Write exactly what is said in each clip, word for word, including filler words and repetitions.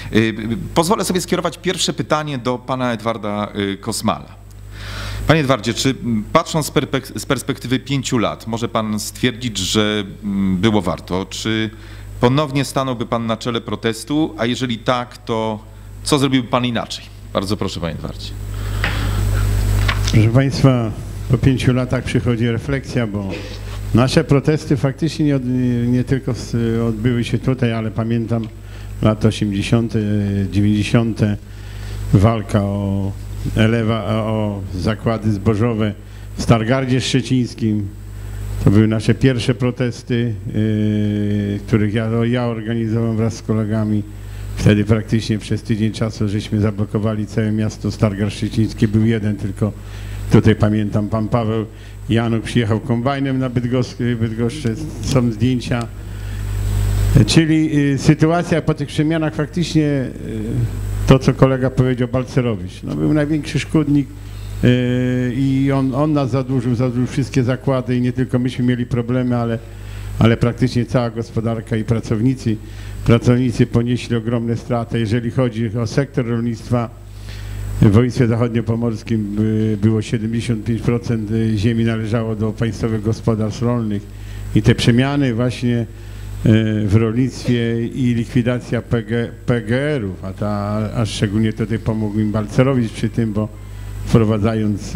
Pozwolę sobie skierować pierwsze pytanie do pana Edwarda Kosmala. Panie Edwardzie, czy patrząc z perspektywy pięciu lat, może pan stwierdzić, że było warto? Czy ponownie stanąłby pan na czele protestu, a jeżeli tak, to co zrobiłby pan inaczej? Bardzo proszę, panie Edwardzie. Proszę państwa, po pięciu latach przychodzi refleksja, bo nasze protesty faktycznie nie, od, nie, nie tylko odbyły się tutaj, ale pamiętam lata osiemdziesiąte, dziewięćdziesiąte, walka o, elewa, o zakłady zbożowe w Stargardzie Szczecińskim. To były nasze pierwsze protesty, yy, których ja, ja organizowałem wraz z kolegami. Wtedy praktycznie przez tydzień czasu żeśmy zablokowali całe miasto. Stargard Szczeciński był jeden, tylko tutaj pamiętam, pan Paweł Januk przyjechał kombajnem na Bydgoszczę, Bydgoszczę, są zdjęcia. Czyli y, sytuacja po tych przemianach faktycznie, y, to co kolega powiedział, Balcerowicz, no, był największy szkodnik y, i on, on nas zadłużył, zadłużył wszystkie zakłady i nie tylko myśmy mieli problemy, ale, ale praktycznie cała gospodarka i pracownicy, pracownicy ponieśli ogromne straty. Jeżeli chodzi o sektor rolnictwa, w województwie zachodniopomorskim było siedemdziesiąt pięć procent ziemi należało do państwowych gospodarstw rolnych i te przemiany właśnie w rolnictwie i likwidacja P G R-ów, a, ta, a szczególnie tutaj pomógł im Balcerowicz przy tym, bo wprowadzając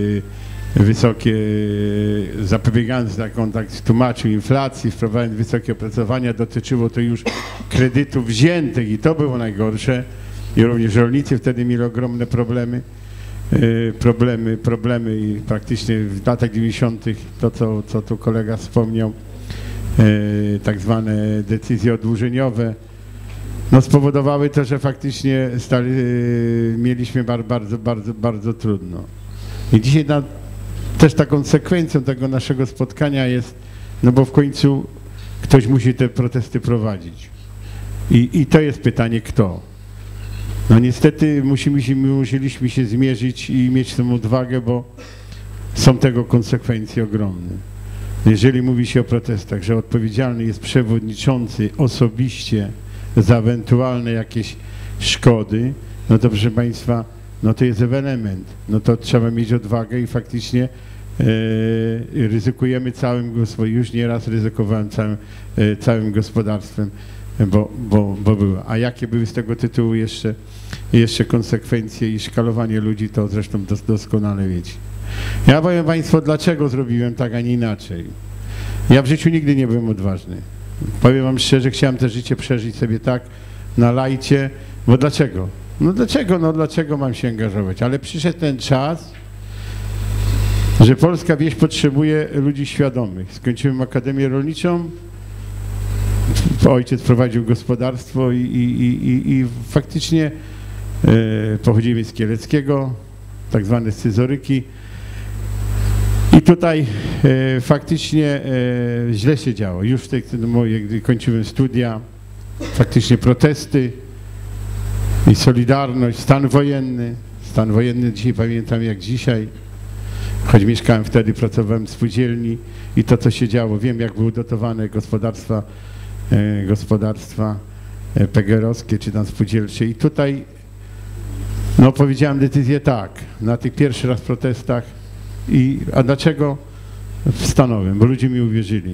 wysokie, zapobiegając na kontakt, tłumaczył inflacji, wprowadzając wysokie opracowania, dotyczyło to już kredytów wziętych i to było najgorsze. I również rolnicy wtedy mieli ogromne problemy, yy, problemy, problemy i praktycznie w latach dziewięćdziesiątych to, co, co tu kolega wspomniał, yy, tak zwane decyzje oddłużeniowe, no spowodowały to, że faktycznie stali, yy, mieliśmy bardzo, bardzo, bardzo, bardzo trudno. I dzisiaj na, też taką konsekwencją tego naszego spotkania jest, no bo w końcu ktoś musi te protesty prowadzić. I, i to jest pytanie, kto? No niestety musimy się, musieliśmy się zmierzyć i mieć tę odwagę, bo są tego konsekwencje ogromne. Jeżeli mówi się o protestach, że odpowiedzialny jest przewodniczący osobiście za ewentualne jakieś szkody, no to proszę państwa, no to jest ewenement. No to trzeba mieć odwagę i faktycznie e, ryzykujemy całym, już nieraz ryzykowałem całym, e, całym gospodarstwem. Bo, bo, bo było. A jakie były z tego tytułu jeszcze, jeszcze konsekwencje i szkalowanie ludzi, to zresztą dos, doskonale wiecie. Ja powiem państwu, dlaczego zrobiłem tak, a nie inaczej. Ja w życiu nigdy nie byłem odważny. Powiem wam szczerze, chciałem to życie przeżyć sobie tak na lajcie, bo dlaczego? No dlaczego? No dlaczego mam się angażować? Ale przyszedł ten czas, że polska wieś potrzebuje ludzi świadomych. Skończyłem Akademię Rolniczą, ojciec prowadził gospodarstwo i, i, i, i faktycznie e, pochodzimy z Kieleckiego, tak zwane scyzoryki. I tutaj e, faktycznie e, źle się działo. Już w tej, gdy kończyłem studia, faktycznie protesty i Solidarność, stan wojenny. Stan wojenny dzisiaj pamiętam jak dzisiaj, choć mieszkałem wtedy, pracowałem w spółdzielni i to, co się działo, wiem, jak były dotowane gospodarstwa gospodarstwa P G R-owskie czy tam spółdzielcze i tutaj no powiedziałem decyzję tak, na tych pierwszy raz protestach i a dlaczego stanąłem, bo ludzie mi uwierzyli,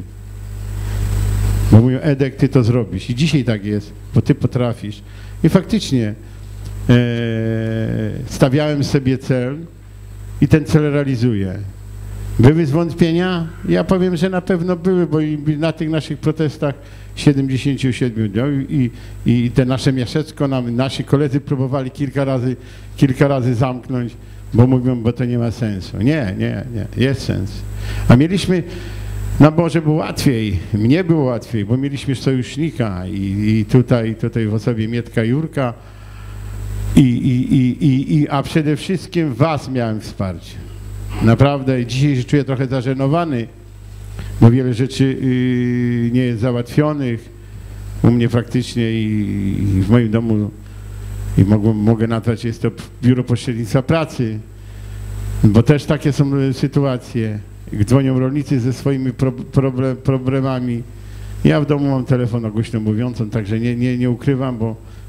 bo mówią, Edek, ty to zrobisz i dzisiaj tak jest, bo ty potrafisz i faktycznie e, stawiałem sobie cel i ten cel realizuję. Były zwątpienia? Ja powiem, że na pewno były, bo i na tych naszych protestach siedemdziesięciu siedmiu dni i, i te nasze miasteczko, nam, nasi koledzy próbowali kilka razy, kilka razy zamknąć, bo mówią, bo to nie ma sensu. Nie, nie, nie, jest sens. A mieliśmy, no może było łatwiej, mnie było łatwiej, bo mieliśmy sojusznika i, i tutaj, tutaj w osobie Mietka Jurka i, i, i, i, i, a przede wszystkim was miałem wsparcie. Naprawdę dzisiaj się czuję trochę zażenowany, bo wiele rzeczy yy, nie jest załatwionych. U mnie faktycznie i, i w moim domu, i mogę, mogę nazwać, jest to Biuro Pośrednictwa Pracy, bo też takie są sytuacje. Dzwonią rolnicy ze swoimi pro, problem, problemami. Ja w domu mam telefon głośno mówiącą, także nie, nie, nie ukrywam, bo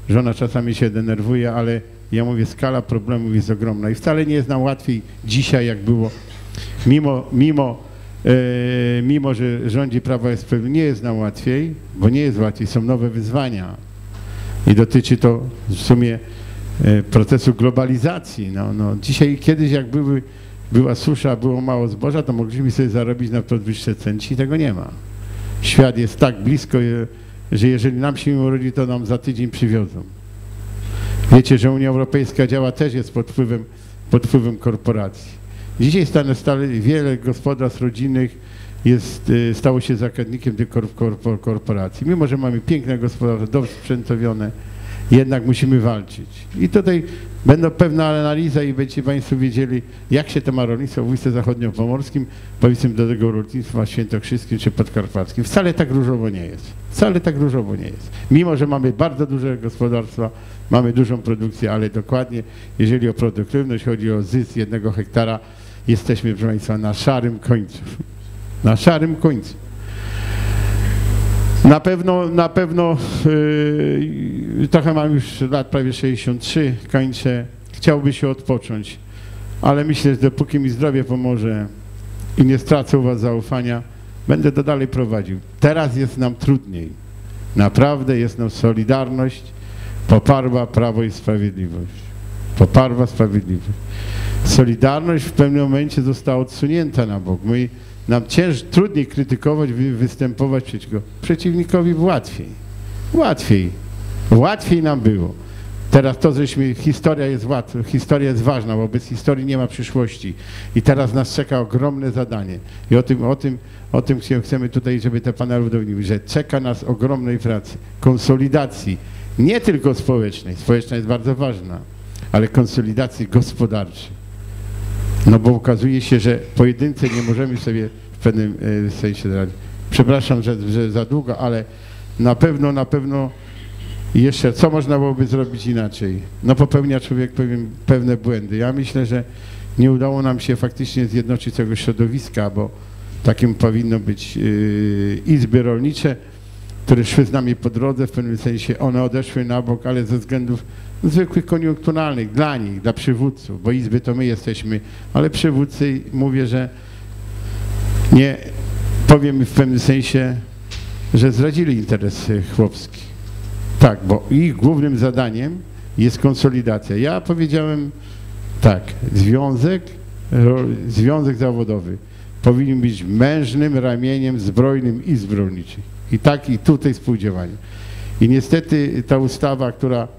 żona czasami się denerwuje, ale ja mówię, skala problemów jest ogromna i wcale nie jest nam łatwiej dzisiaj, jak było. Mimo, mimo, e, mimo że rządzi Prawo i Sprawiedliwość, nie jest nam łatwiej, bo nie jest łatwiej, są nowe wyzwania i dotyczy to w sumie e, procesu globalizacji. No, no, dzisiaj, kiedyś jak były, była susza, było mało zboża, to mogliśmy sobie zarobić na podwyższe cen, dzisiaj tego nie ma. Świat jest tak blisko, że jeżeli nam się urodzi, to nam za tydzień przywiozą. Wiecie, że Unia Europejska działa też jest pod wpływem, pod wpływem korporacji. Dzisiaj stale, stale wiele gospodarstw rodzinnych jest, stało się zakładnikiem tych korporacji. Mimo że mamy piękne gospodarstwa, dobrze sprzętowione, jednak musimy walczyć. I tutaj będą pewna analiza i będziecie Państwo wiedzieli, jak się to ma rolnictwo w województwie zachodniopomorskim, powiedzmy do tego rolnictwa świętokrzyskim czy podkarpackim. Wcale tak różowo nie jest. Wcale tak różowo nie jest. Mimo że mamy bardzo duże gospodarstwa, mamy dużą produkcję, ale dokładnie, jeżeli o produktywność chodzi o zysk jednego hektara, jesteśmy, proszę Państwa, na szarym końcu. Na szarym końcu. Na pewno, na pewno yy, trochę mam już lat prawie sześćdziesiąt trzy, kończę, chciałby się odpocząć, ale myślę, że dopóki mi zdrowie pomoże i nie stracę u Was zaufania, będę to dalej prowadził. Teraz jest nam trudniej. Naprawdę jest nam Solidarność, poparła Prawo i Sprawiedliwość. Poparła Sprawiedliwość. Solidarność w pewnym momencie została odsunięta na bok. My, nam cięż, trudniej krytykować, wy, występować przeciwko przeciwnikowi łatwiej. Łatwiej. Łatwiej nam było. Teraz to, żeśmy, historia jest łatwa, historia jest ważna, bo bez historii nie ma przyszłości. I teraz nas czeka ogromne zadanie. I o tym, o tym, o tym chcemy tutaj, żeby te panele udowodniły, że czeka nas ogromnej pracy, konsolidacji, nie tylko społecznej, społeczna jest bardzo ważna, ale konsolidacji gospodarczej. No bo okazuje się, że pojedyncze nie możemy sobie w pewnym sensie radzić. Przepraszam, że, że za długo, ale na pewno, na pewno jeszcze co można byłoby zrobić inaczej? No popełnia człowiek pewien, pewne błędy. Ja myślę, że nie udało nam się faktycznie zjednoczyć tego środowiska, bo takim powinno być yy, izby rolnicze, które szły z nami po drodze, w pewnym sensie one odeszły na bok, ale ze względów zwykłych koniunkturalnych, dla nich, dla przywódców, bo izby to my jesteśmy, ale przywódcy, mówię, że nie, powiem w pewnym sensie, że zdradzili interes chłopski. Tak, bo ich głównym zadaniem jest konsolidacja. Ja powiedziałem tak, związek, związek zawodowy powinien być mężnym ramieniem zbrojnym izb rolniczych. I tak i tutaj współdziałanie. I niestety ta ustawa, która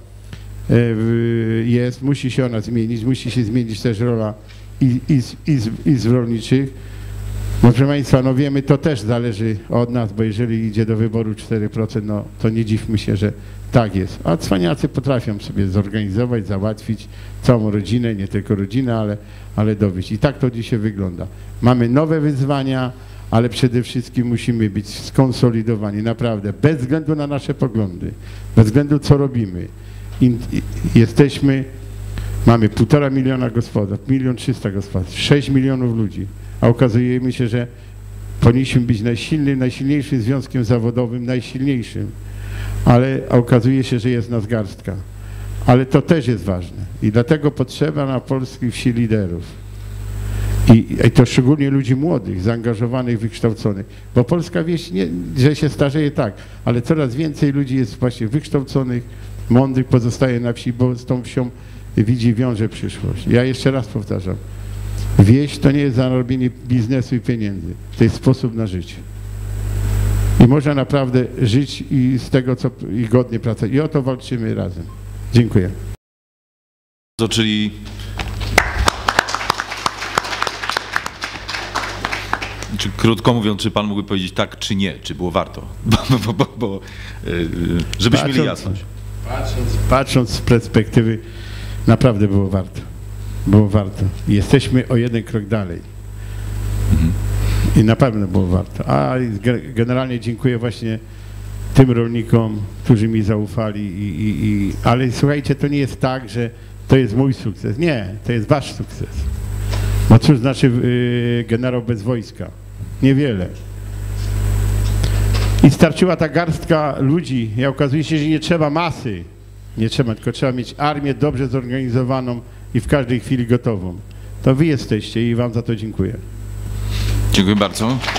jest, musi się ona zmienić, musi się zmienić też rola izb, izb, izb rolniczych. No, proszę Państwa, no wiemy, to też zależy od nas, bo jeżeli idzie do wyboru cztery procent, no to nie dziwmy się, że tak jest. A cwaniacy potrafią sobie zorganizować, załatwić całą rodzinę, nie tylko rodzinę, ale, ale dowieść. I tak to dzisiaj wygląda. Mamy nowe wyzwania, ale przede wszystkim musimy być skonsolidowani, naprawdę, bez względu na nasze poglądy, bez względu co robimy. I, i, jesteśmy, mamy półtora miliona gospodarstw, milion trzysta gospodarstw, sześć milionów ludzi, a okazuje się, że powinniśmy być najsilnym, najsilniejszym związkiem zawodowym, najsilniejszym, ale okazuje się, że jest nas garstka. Ale to też jest ważne i dlatego potrzeba na polskiej wsi liderów. I, I to szczególnie ludzi młodych, zaangażowanych, wykształconych, bo polska wieś, nie, że się starzeje tak, ale coraz więcej ludzi jest właśnie wykształconych, mądrych pozostaje na wsi, bo z tą wsią widzi, wiąże przyszłość. Ja jeszcze raz powtarzam, wieś to nie jest zarobienie biznesu i pieniędzy, to jest sposób na życie. I można naprawdę żyć i z tego, co i godnie pracować. I o to walczymy razem. Dziękuję. To czyli Czy, krótko mówiąc, czy pan mógłby powiedzieć tak, czy nie, czy było warto? Bo, bo, bo, bo, żebyśmy patrząc, mieli jasność. Patrząc, patrząc z perspektywy, naprawdę było warto. Było warto. Jesteśmy o jeden krok dalej. Mhm. I na pewno było warto. A generalnie dziękuję właśnie tym rolnikom, którzy mi zaufali. I, i, i, ale słuchajcie, to nie jest tak, że to jest mój sukces. Nie, to jest wasz sukces. No cóż znaczy yy, generał bez wojska? Niewiele. I starczyła ta garstka ludzi. I okazuje się, że nie trzeba masy. Nie trzeba, tylko trzeba mieć armię dobrze zorganizowaną i w każdej chwili gotową. To wy jesteście i wam za to dziękuję. Dziękuję bardzo.